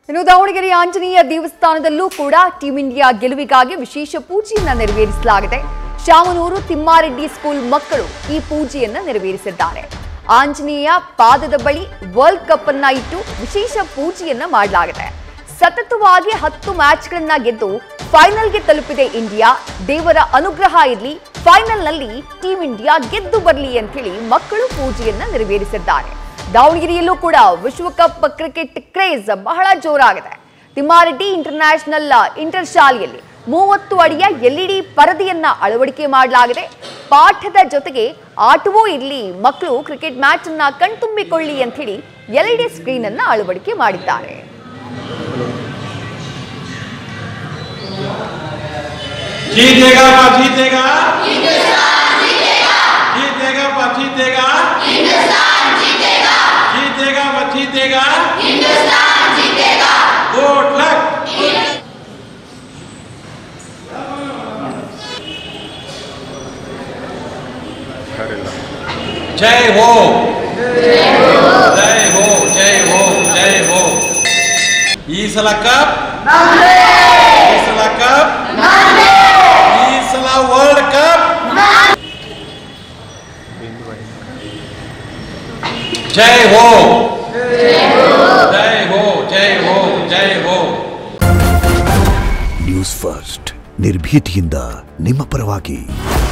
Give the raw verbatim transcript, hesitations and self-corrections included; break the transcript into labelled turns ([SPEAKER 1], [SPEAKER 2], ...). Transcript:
[SPEAKER 1] ಇನ್ನು ದಾವಣಗೆರೆ ಆಂಜನೇಯ ದೇವಸ್ಥಾನದಲ್ಲೂ ಕೂಡ team India ಗೆಲುವಿಗಾಗಿ ವಿಶೇಷ ಪೂಜೆಯನ್ನ ನೆರವೇರಿಸಲಾಗಿದೆ. ಶಾಮನೂರು ತಿಮ್ಮಾರೆಡ್ಡಿ ಸ್ಕೂಲ್ ಮಕ್ಕಳು ಈ ಪೂಜೆಯನ್ನ ನೆರವೇರಿಸಿದ್ದಾರೆ. ಆಂಜನೇಯ ಪಾದದ ಬಳಿ ವರ್ಲ್ಡ್ ಕಪ್ ಅನ್ನ ಇಟ್ಟು ವಿಶೇಷ ಪೂಜೆಯನ್ನ ಮಾಡಲಾಗಿದೆ. ಸತತವಾಗಿ ಹತ್ತು ಮ್ಯಾಚ್ಗಳನ್ನ ಗೆದ್ದು ಫೈನಲ್ಗೆ ತಲುಪಿದೆ ಇಂಡಿಯಾ. ದೇವರ ಅನುಗ್ರಹ ಇರಲಿ, ಫೈನಲ್ನಲ್ಲಿ ಟೀಂ ಇಂಡಿಯಾ ಗೆದ್ದು ಬರಲಿ ಅಂತ ಹೇಳಿ ಮಕ್ಕಳು ಪೂಜೆಯನ್ನ ನೆರವೇರಿಸಿದ್ದಾರೆ. ದಾವಣಗೆರೆಯಲ್ಲೂ ಕೂಡ ವಿಶ್ವಕಪ್ ಕ್ರಿಕೆಟ್ ಕ್ರೇಜ್ ಬಹಳ ಜೋರಾಗಿದೆ. ತಿಮ್ಮಾರೆಡ್ಡಿ ಇಂಟರ್ನ್ಯಾಷನಲ್ ಇಂಟರ್ ಶಾಲೆಯಲ್ಲಿ ಮೂವತ್ತು ಅಡಿಯ ಎಲ್ಇಡಿ ಪರದೆಯನ್ನ ಅಳವಡಿಕೆ ಮಾಡಲಾಗಿದೆ. ಪಾಠದ ಜೊತೆಗೆ ಆಟವೂ ಇರಲಿ, ಮಕ್ಕಳು ಕ್ರಿಕೆಟ್ ಮ್ಯಾಚ್ ಅನ್ನ ಕಣ್ತುಂಬಿಕೊಳ್ಳಿ ಅಂತ ಹೇಳಿ ಎಲ್ಇಡಿ ಸ್ಕ್ರೀನ್ ಅನ್ನ ಅಳವಡಿಕೆ ಮಾಡಿದ್ದಾರೆ.
[SPEAKER 2] जीतेगा जीतेगा हिंदुस्तान जीतेगा जीतेगा जीतेगा हिंदुस्तान जीतेगा जीतेगा जीतेगा हिंदुस्तान जीतेगा गुड लक। जय हो जय हो जय हो जय हो। ಈ ಸಲ ಕಪ್ ಈ ಸಲ ಕಪ್ ಈ ಸಲ ವರ್ಲ್ಡ್ ಕಪ್। जय हो जय हो जय हो जय हो।
[SPEAKER 3] ನ್ಯೂಸ್ ಫಸ್ಟ್ ನಿರ್ಭೀತಿಯಿಂದ ನಿಮ್ಮ ಪರವಾಗಿ।